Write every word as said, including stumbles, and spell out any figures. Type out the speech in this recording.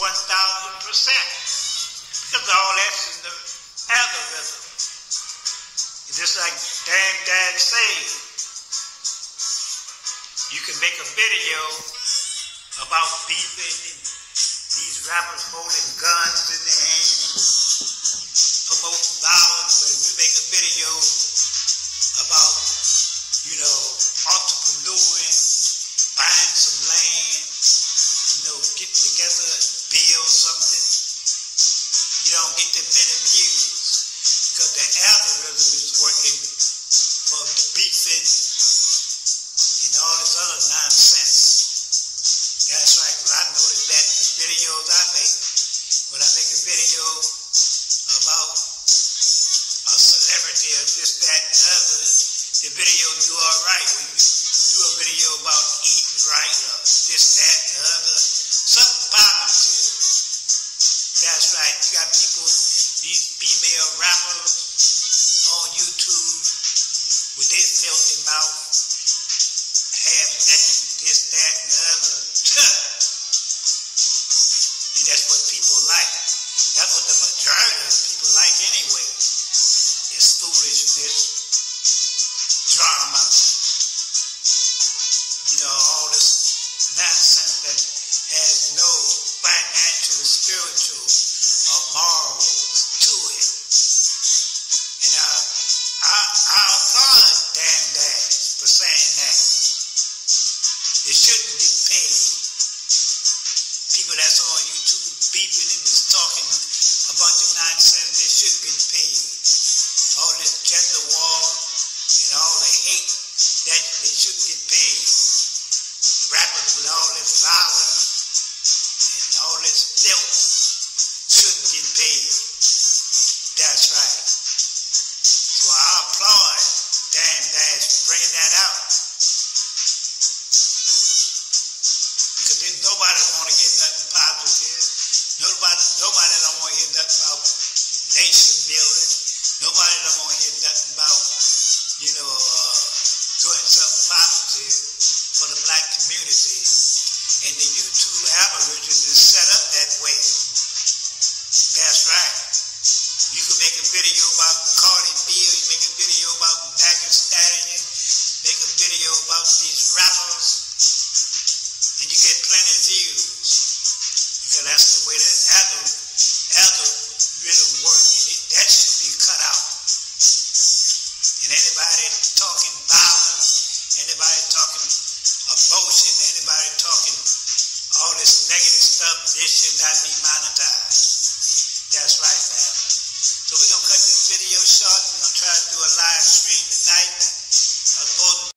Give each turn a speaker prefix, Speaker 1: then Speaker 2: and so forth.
Speaker 1: one thousand percent. Because all that's in the algorithm. Just like Dan Dad said, you can make a video about beefing and these rappers holding guns in their hand and promoting violence, but if you make a video about, you know, entrepreneuring, buying some land, you know, get together and build something, you don't get that many views because the algorithm is working for the beefing and all this other nonsense. That's right, because I noticed that the videos I make, when I make a video about a celebrity or this, that, and the other, the video do all right. When you do a video about eating right or this, that, and the other, something positive. That's right, you got people, these female rappers on YouTube with their filthy mouth, half naked, this, that, and the other. And that's what people like. That's what the majority of people like anyway. It's foolishness, drama, you know, all this nonsense that has no financial, spiritual, or moral to it. And I, I, I applaud Dan Dash for saying that. They shouldn't get paid. People that's on YouTube beeping and is talking a bunch of nonsense, they should get paid. All this gender war and all the hate, that they shouldn't get paid. Rappers with all this violence and all this filth shouldn't get paid. That's right. So I applaud Dan Dash for bringing that out. Because there's nobody want to hear nothing positive. Nobody, nobody don't want to hear nothing about nation building. Nobody don't want to hear nothing about, you know, uh, doing something positive for the black community. And the YouTube algorithm is set up that way. That's right. You can make a video about Cardi B, or you make a video about Megan Thee Stallion, make a video about these rappers, and you get plenty of views. Because that's the way the algorithm works. And it, that should be cut out. And anybody talking violence, anybody talking abortion, anybody talking all this negative stuff, this should not be monetized. That's